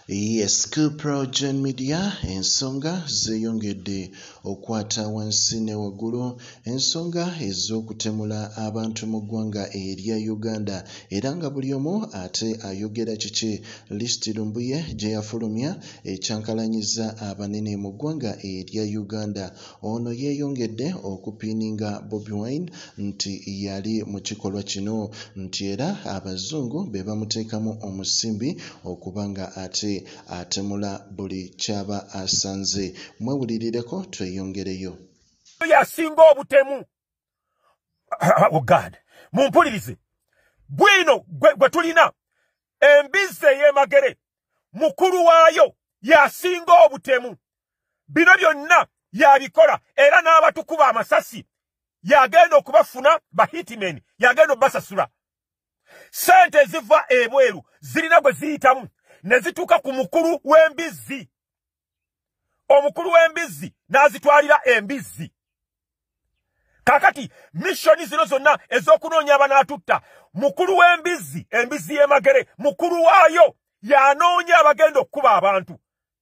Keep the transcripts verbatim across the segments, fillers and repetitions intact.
Yes, ku PROJOURN media ensonga zeyongedde okwata wansi ne waggulu, ensonga ez'okutemula abantu mu ggwanga erya Uganda era nga buli omu ate ayogera kiki. List Lumbuye gye yafulumya ekyankalanyiza abanene mu ggwanga erya Uganda. Ono yeeyongedde okupiininga Bobi Wine nti yali mu kikolwa kino nti era abazungu be bamuteekamu omusimbi okubanga ate atemula buli kyaba asanze. Mwewulirireko tweyongereyo. Yasinga obutemu. Oh God. Mumpulirize. Bwino gwe tulina embizze y'emagere. Mukulu waayo yasinga obutemu. Bino byonna yabikola era n'abatukuba amasasi. Yagenda okubafuna ba hitmen. Yagenda obbasasula. Sente ziva ebweru zirina gwe ziyitamu. Nezituka ku mukulu w'embizzi. Omukulu w'embizzi n'azitwalira embizzi. Kakati missioni zino zonna ez'okunoonya abanaatutta. Mukulu w'embizzi, embizzi y'emagere, mukulu waayo y'anoonya abagenda okukuba abantu.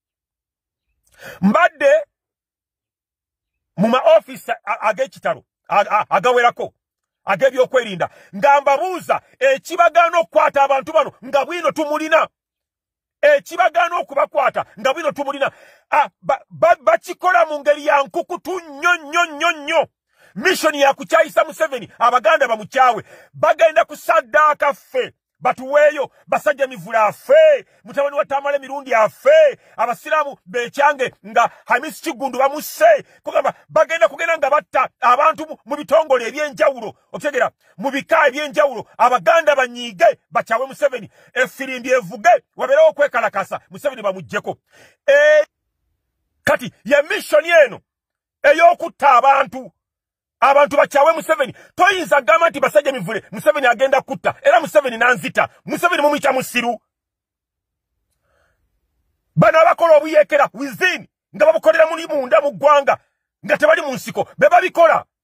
Mbadde mu ma office ag'ekitalo agawerako ag'ebyokwerinda nga mbabuuza ekibagaana okukwata abantu bano nga bwino tumulina. Ekibagaana okubakwata nga bwino tumulina. Bakikola mu ngeri ya nkukutu nnyo nnyo nnyo nnyo. Missioni ya kukyayisa Museveni abaganda bamukyawe. Bagenda kusaddaaka ffe batuweeyo, bassajja mivule afe, mutabani wa Tamale mirundi afe, abasiraamu bekyange nga Hamisi Kigundu bamusse. Kugamba bagenda kugenda nga batta abantu mu bitongole ebyenjawulo, okutegera mu bika ebyenjawulo, abaganda banyiige bakyawe Museveni, effirimbi evuge wabeerewo okwekalakasa Museveni bamuggyeko. E, kati ye missioni eno ey'okutta abantu abantu bakyawe Museveni. Toyinza gamba nti bassajja mivule Museveni agenda kutta era Museveni nanzita. Museveni mumuyita musiru. Bano abakola obuyeekera within nga babukolera muli munda mu ggwanga nga tebali mu nsiko be babikola.